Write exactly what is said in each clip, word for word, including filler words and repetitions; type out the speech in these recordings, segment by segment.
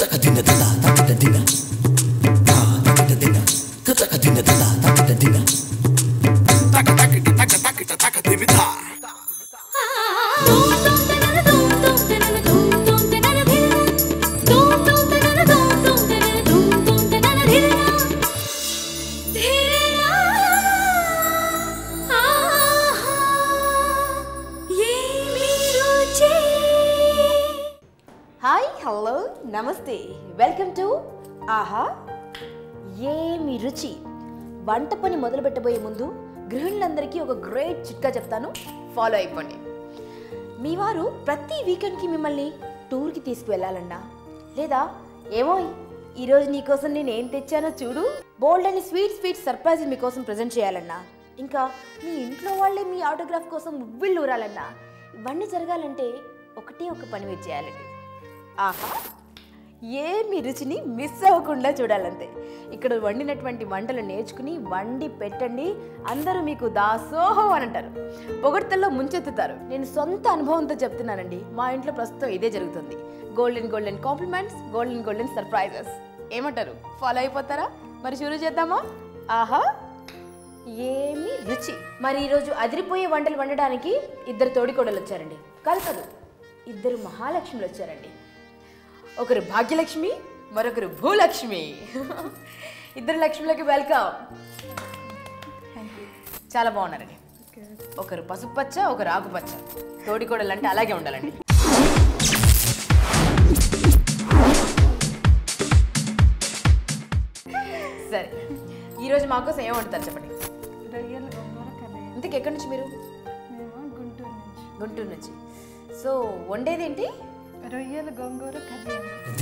Hi, hello, namaste. Welcome to Aaha Emi Ruchi. వంట పని మొదలు పెట్టబోయే ముందు గృహిణులందరికీ ఒక గ్రేట్ చిట్కా చెప్తాను, ఫాలో అయిపోండి. మీ వారు ప్రతి వీకెండ్కి మిమ్మల్ని టూర్కి తీసుకువెళ్ళాలన్నా, లేదా ఏమో ఈరోజు నీకోసం నేను ఏం తెచ్చానో చూడు, బోల్డ్ అని స్వీట్ స్వీట్ సర్ప్రైజ్ మీకోసం ప్రజెంట్ చేయాలన్నా, ఇంకా మీ ఇంట్లో వాళ్ళే మీ ఆటోగ్రాఫ్ కోసం ఉవ్విళ్ళు ఊరాలన్నా, ఇవన్నీ జరగాలంటే ఒకటే ఒక పని మీరు చేయాలండి. ఆహా ఏమి రుచిని మిస్ అవ్వకుండా చూడాలంతే. ఇక్కడ వండినటువంటి వంటలు నేర్చుకుని వండి పెట్టండి, అందరూ మీకు దాసోహం అని అంటారు, పొగడ్తల్లో ముంచెత్తుతారు. నేను సొంత అనుభవంతో చెప్తున్నానండి, మా ఇంట్లో ప్రస్తుతం ఇదే జరుగుతుంది. Golden golden compliments, golden golden surprises. ఏమంటారు, ఫాలో అయిపోతారా? మరి షురూ చేద్దామా? ఆహా ఏమి రుచి. మరి ఈరోజు అదిరిపోయే వంటలు వండడానికి ఇద్దరు తోడికోడలు వచ్చారండి. కాదు కాదు, ఇద్దరు మహాలక్ష్ములు వచ్చారండి. ఒకరు భాగ్యలక్ష్మి, మరొకరు భూలక్ష్మి. ఇద్దరు లక్ష్ములకి వెల్కమ్. చాలా బాగున్నారండి. ఒకరు పసుపు పచ్చ, ఒకరు ఆకుపచ్చ. తోడికోడలు అంటే అలాగే ఉండాలండి. సరే, ఈరోజు మాకోసం ఏం వండుతారు చెప్పండి. ఇంతకు ఎక్కడి నుంచి మీరు? గుంటూరు నుంచి. గుంటూరు నుంచి. సో వండేది ఏంటి? రొయ్యల గోంగూర కర్రీ.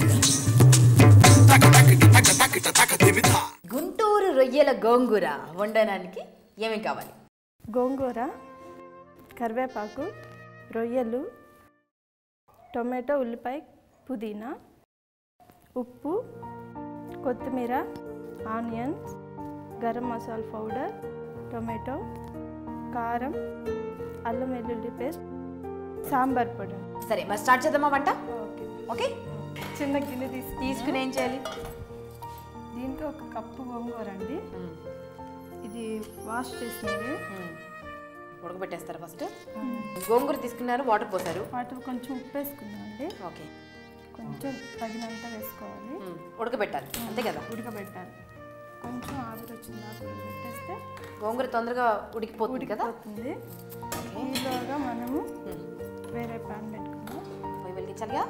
గుంటూరు రొయ్యల గోంగూర వండడానికి ఏమేమి కావాలి? గోంగూర, కరివేపాకు, రొయ్యలు, టొమాటో, ఉల్లిపాయ, పుదీనా, ఉప్పు, కొత్తిమీర, onions, garam masala powder, tomato, కారం, అల్లం వెల్లుల్లి పేస్ట్, సాంబార్ పొడి. సరే, మరి స్టార్ట్ చేద్దామా వంట? Okay okay. చిన్న గిన్నె తీసి తీసుకుని ఏం చేయాలి? దీంట్లో ఒక కప్పు గోంగూర అండి. ఇది వాష్ చేసింది. ఉడకబెట్టేస్తారు ఫస్ట్. గోంగూర తీసుకున్నారు, వాటర్ పోసారు. వాటర్ కొంచెం ఉప్పు వేసుకున్నాం అండి. ఓకే. కొంచెం తగినంత వేసుకోవాలి. ఉడకబెట్టాలి అంతే కదా? ఉడకబెట్టాలి. కొంచెం ఆవిరి వచ్చింది, ఆవిరి పెట్టేస్తే గోంగూర తొందరగా ఉడికిపోతుంది కదా? ఉడికిపోతుంది. ఈలోగా మనము వేరే ప్యాన్ పెట్టుకున్నాం. పొయ్యి వెలిగించాలిగా.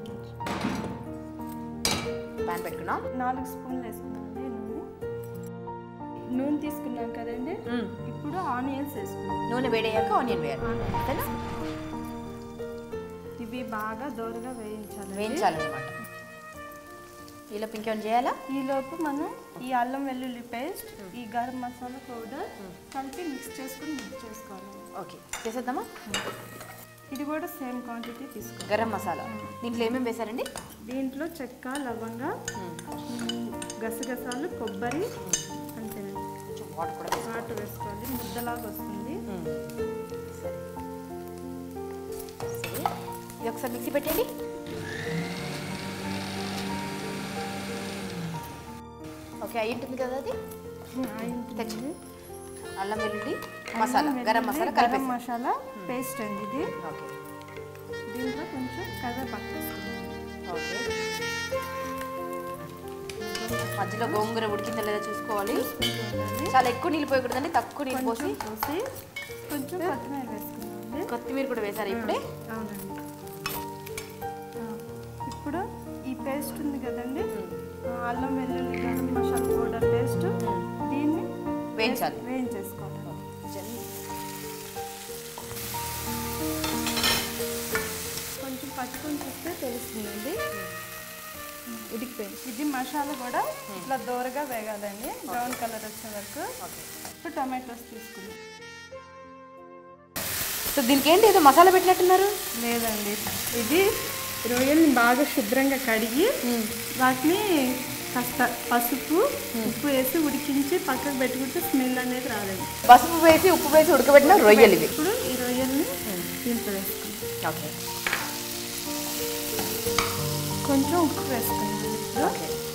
ప్యాన్ పెట్టుకున్నాం. నాలుగు స్పూన్లు వేసుకున్నాం అండి నూనె. నూనె తీసుకున్నాం కదండి. ఇప్పుడు ఆనియన్స్ వేసుకున్నాం. నూనె వేడయ్యాక ఆనియన్ వేయాలి. ఇవి బాగా దోరగా వేయించాలి వేయించాలన్నమాట. ఈలోపు ఇంకేమైనా చేయాలా? ఈలోపు మనం ఈ అల్లం వెల్లుల్లి పేస్ట్, ఈ గరం మసాలా పౌడర్ కలిపి మిక్స్ చేసుకుని మిక్స్ చేసుకోవాలి. ఓకే, చేసేద్దామా? ఇది కూడా సేమ్ క్వాంటిటీ తీసుకోవాలి. గరం మసాలా దీంట్లో ఏమేమి వేశారండి? దీంట్లో చెక్క, లవంగ, గసగసాలు, కొబ్బరి, అంతేనండి. వాటర్ కూడా వాటర్ వేసుకోవాలి, ముద్దలాగా వస్తుంది. సరే సరే, ఇది ఒకసారి మిక్సీ పెట్టండి. ఓకే, అయి ఉంటుంది కదా అది? తెచ్చింది. అల్లం వెల్లుల్లి మసాలా, గరం మసాలా, గరం మసాలా పేస్ట్ అండి ఇది. ఓకే. దీంట్లో కొంచెం కరివేపాకు వేసుకుందాం. ఓకే. మధ్యలో గోంగూర ఉడికిందా లేదా చూసుకోవాలి. చాలా ఎక్కువ నీళ్ళు పోయకూడదండి, తక్కువ నీళ్ళు పోసి పోసి కొంచెం కొత్తిమీర వేసుకుందాం. కొత్తిమీర కూడా వేసారు ఇప్పుడే? అవునండి. ఇప్పుడు ఈ పేస్ట్ ఉంది కదండి, అల్లం వెల్లుల్లి గరం మసాలా పౌడర్ పేస్ట్, దీన్ని వేయించాలి. వేయించేసుకోవాలి. కొంచెం పట్టుకొని చూస్తే తెలుస్తుందండి ఉడికిపోయింది. ఇది మసాలా కూడా ఇట్లా దోరగా వేగాలండి, బ్రౌన్ కలర్ వచ్చే వరకు. ఇప్పుడు టొమాటోస్ తీసుకుందాం. సో దీనికి ఏంటి ఏదో మసాలా పెట్టినట్టున్నారు? లేదండి, ఇది రొయ్యల్ని బాగా శుభ్రంగా కడిగి వాటిని కాస్త పసుపు, ఉప్పు వేసి ఉడికించి పక్కకు పెట్టుకుంటే స్మెల్ అనేది రాలేదు. పసుపు వేసి ఉప్పు వేసి ఉడకబెట్టిన రొయ్యలు ఇవి. ఇప్పుడు ఈ రొయ్యల్ని దీంట్లో వేసుకుంటాం. ఓకే. కొంచెం ఉప్పు వేసుకుంటాం. ఇప్పుడు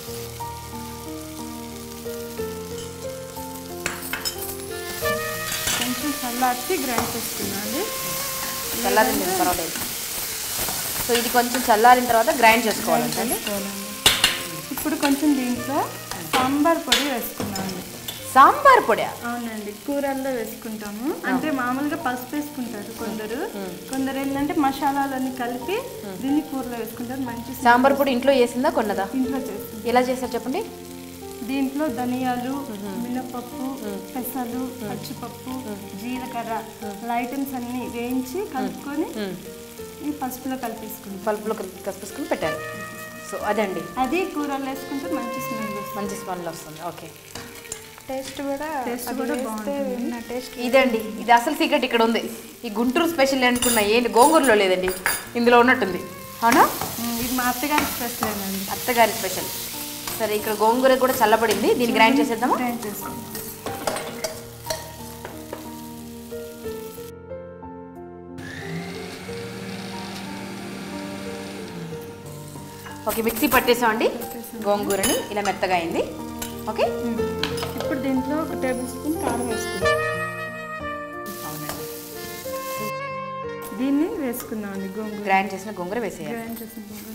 కొంచెం చల్లార్చి గ్రైండ్ చేసుకున్నాండి. చల్లారింది పర్వాలేదు. సో ఇది కొంచెం చల్లారిన తర్వాత గ్రైండ్ చేసుకోవాలండి. ఇప్పుడు కొంచెం దీంట్లో సాంబార్ పొడి వేసుకున్నాండి. సాంబార్ పొడి? అవునండి, కూరల్లో వేసుకుంటాము. అంటే మామూలుగా పసుపు వేసుకుంటారు కొందరు, కొందరు ఏంటంటే మసాలాలన్నీ కలిపి దీన్ని కూరలో వేసుకుంటారు. మంచి సాంబార్ పొడి ఇంట్లో చేసిందా కొన్నదా? ఇంట్లో చేస్తుంది. ఎలా చేస్తారు చెప్పండి? దీంట్లో ధనియాలు, మినపప్పు, పెసలు, పచ్చిపప్పు, జీలకర్ర ఐటమ్స్ అన్ని వేయించి కలుపుకొని ఈ పసుపులో కలిపేసుకుంటాం. పలుపులో కలిపేసుకుని పెట్టారు. సో అదండి, అది కూరలో వేసుకుంటే మంచి స్మెల్ వస్తుంది. మంచి స్మెల్ వస్తుంది. ఓకే, టేస్ట్ కూడా టేస్ట్ కూడా బాగుంటుంది. టేస్ట్ ఇదండి, ఇది అసలు సీక్రెట్ ఇక్కడ ఉంది. ఈ గుంటూరు స్పెషల్ అనుకున్నా ఏంటి గోంగూరలో లేదండి, ఇందులో ఉన్నట్టుంది. అవునా? ఇది మా అత్తగారి స్పెషల్ అండి. అత్తగారి స్పెషల్. సరే, ఇక్కడ గోంగూర కూడా చల్లబడింది, దీన్ని గ్రైండ్ చేసేద్దామా? గ్రైండ్ చేస్తాం. ఓకే, మిక్సీ పట్టేసామండి గోంగూరని, ఇలా మెత్తగా అయింది. ఓకే, ఇప్పుడు దీంట్లో ఒక టేబుల్ స్పూన్ కారం వేసుకుందాం. అవునండి, దీన్ని వేసుకుందామండి. గోంగూర గ్రైండ్ చేసిన గోంగూర వేసేయాలి. గ్రైండ్ చేసిన గోంగూర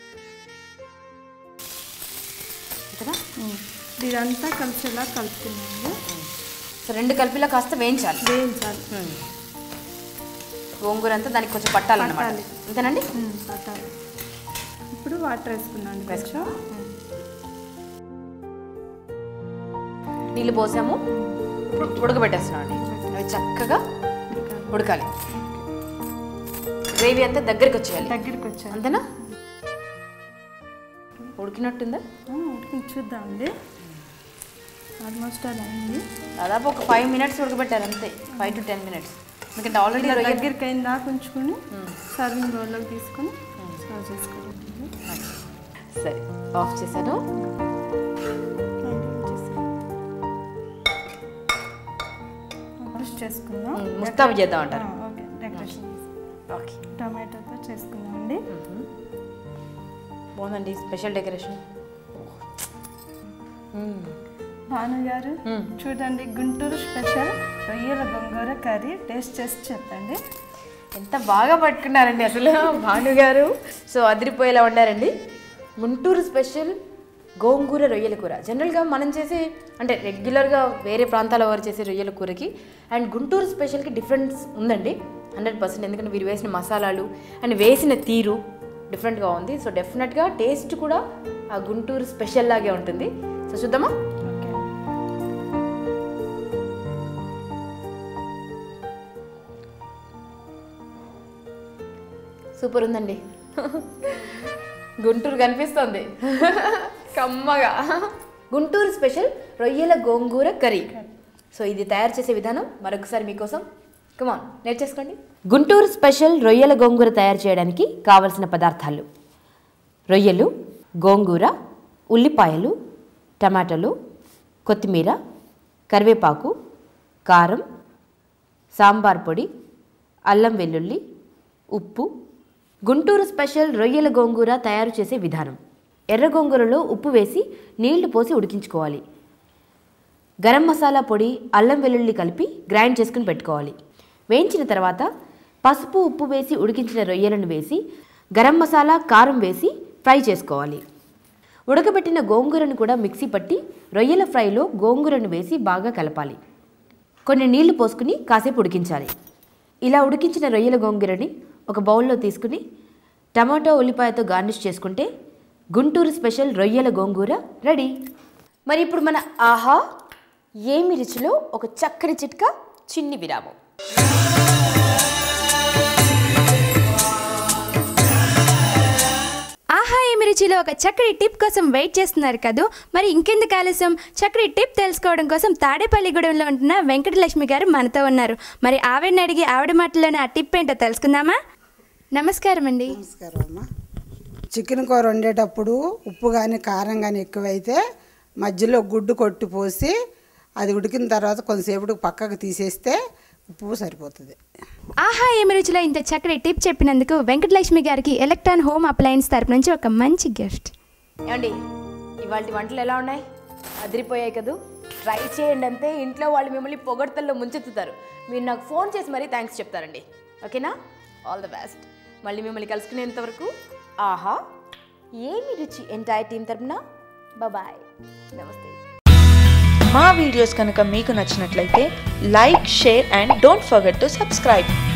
కదా, ఇదంతా కలిసేలా కలుపుకున్నాము. సో రెండు కలిపిలా కాస్త వేయించాలి. వేయించాలి గోంగూర అంతా దానికి కొంచెం పట్టాలన్నమాట. అంతేనండి, పట్టాలి. ఇప్పుడు వాటర్ వేసుకున్నాను. వేసుకో, నీళ్ళు పోసాము, ఉడకబెట్టేస్తున్నాం అండి. అవి చక్కగా ఉడకాలి. గ్రేవీ అంతా దగ్గరికి వచ్చేయాలి. దగ్గరికి వచ్చాయి. అంతేనా? ఉడికినట్టుందా? ఉడికి చూద్దామండి. ఆల్మోస్ట్ అది అయింది. దాదాపు ఒక ఫైవ్ మినిట్స్ ఉడకబెట్టారు అంతే, ఫైవ్ టు టెన్ మినిట్స్. ఎందుకంటే ఆల్రెడీ దగ్గరికి అయిన దాకా ఉంచుకొని సర్వింగ్ బౌల్లోకి తీసుకొని సర్వ్ చేసుకోవాలి. సరే, ఆఫ్ చేశాను. చేసుకుందాం. ముస్తాబు చేద్దాం అంటారు. ఓకే, డెకరేషన్ ఓకే, టమాటోతో చేసుకుందామండి. బాగుందండి స్పెషల్ డెకరేషన్. భాను గారు చూడండి, గుంటూరు స్పెషల్ రొయ్యల గోంగూర కర్రీ టేస్ట్ చేసి చెప్పండి. ఎంత బాగా పట్టుకున్నారండి అసలు భాను గారు. సో అదిరిపోయేలా ఉండారండి. గుంటూరు స్పెషల్ గోంగూర రొయ్యల కూర. జనరల్గా మనం చేసే అంటే రెగ్యులర్గా వేరే ప్రాంతాల వారు చేసే రొయ్యల కూరకి అండ్ గుంటూరు స్పెషల్కి డిఫరెన్స్ ఉందండి, హండ్రెడ్ పర్సెంట్. ఎందుకంటే వీరు వేసిన మసాలాలు అండ్ వేసిన తీరు డిఫరెంట్గా ఉంది. సో డెఫినెట్గా టేస్ట్ కూడా ఆ గుంటూరు స్పెషల్ లాగే ఉంటుంది. సో చూద్దామా? సూపర్ ఉందండి. గుంటూరు కనిపిస్తుంది కమ్మగా. గుంటూరు స్పెషల్ రొయ్యల గోంగూర కర్రీ. సో ఇది తయారు చేసే విధానం మరొకసారి మీకోసం, కమాన్ నేర్చేసుకోండి. గుంటూరు స్పెషల్ రొయ్యల గోంగూర తయారు చేయడానికి కావలసిన పదార్థాలు: రొయ్యలు, గోంగూర, ఉల్లిపాయలు, టమాటాలు, కొత్తిమీర, కరివేపాకు, కారం, సాంబార్ పొడి, అల్లం వెల్లుల్లి, ఉప్పు. గుంటూరు స్పెషల్ రొయ్యల గోంగూర తయారు చేసే విధానం: ఎర్ర గోంగూరలో ఉప్పు వేసి నీళ్లు పోసి ఉడికించుకోవాలి. గరం మసాలా పొడి, అల్లం వెల్లుల్లి కలిపి గ్రైండ్ చేసుకుని పెట్టుకోవాలి. వేయించిన తర్వాత పసుపు, ఉప్పు వేసి ఉడికించిన రొయ్యలను వేసి గరం మసాలా, కారం వేసి ఫ్రై చేసుకోవాలి. ఉడకబెట్టిన గోంగూరను కూడా మిక్సీ పట్టి రొయ్యల ఫ్రైలో గోంగూరను వేసి బాగా కలపాలి. కొన్ని నీళ్లు పోసుకుని కాసేపు ఉడికించాలి. ఇలా ఉడికించిన రొయ్యల గోంగూరని ఒక బౌల్లో తీసుకుని టమాటో, ఉల్లిపాయతో గార్నిష్ చేసుకుంటే గుంటూరు స్పెషల్ రొయ్యల గోంగూర రెడీ. మరి ఇప్పుడు మన ఆహా ఏమి రుచిలో ఒక చక్కని చిట్కా, చిన్ని విరామం. ఆహా ఏమి రుచిలో ఒక చక్కటి టిప్ కోసం వెయిట్ చేస్తున్నారు కదా. మరి ఇంకెందుకు ఆలస్యం, చక్కటి టిప్ తెలుసుకోవడం కోసం తాడేపల్లిగూడెంలో ఉంటున్న వెంకటలక్ష్మి గారు మనతో ఉన్నారు. మరి ఆవిడని అడిగి ఆవిడ మాటలోనే ఆ టిప్ ఏంటో తెలుసుకుందామా? నమస్కారం అండి. నమస్కారం అమ్మా. చికెన్ కూర వండేటప్పుడు ఉప్పు కానీ కారం కానీ ఎక్కువైతే మధ్యలో గుడ్డు కొట్టి పోసి అది ఉడికిన తర్వాత కొంతసేపు పక్కకు తీసేస్తే ఉప్పు సరిపోతుంది. ఆహా ఏమి రుచిలో ఇంత చక్కటి టిప్ చెప్పినందుకు వెంకటలక్ష్మి గారికి ఎలక్ట్రాన్ హోమ్ అప్లయన్స్ తరపు నుంచి ఒక మంచి గిఫ్ట్. ఏమండి ఇవాళ వంటలు ఎలా ఉన్నాయి? అదిరిపోయాయి కదూ. ట్రై చేయండి అంతే, ఇంట్లో వాళ్ళు మిమ్మల్ని పొగడ్తల్లో ముంచెత్తుతారు. మీరు నాకు ఫోన్ చేసి మరీ థ్యాంక్స్ చెప్తారండి. ఓకేనా? All the best. మళ్ళీ మిమ్మల్ని కలుసుకునేంత వరకు ఆహా ఏమి రుచి ఎంటైర్ టీం తరపున బాయ్, నమస్తే. మా వీడియోస్ కనుక మీకు నచ్చినట్లయితే like, share and don't forget to subscribe.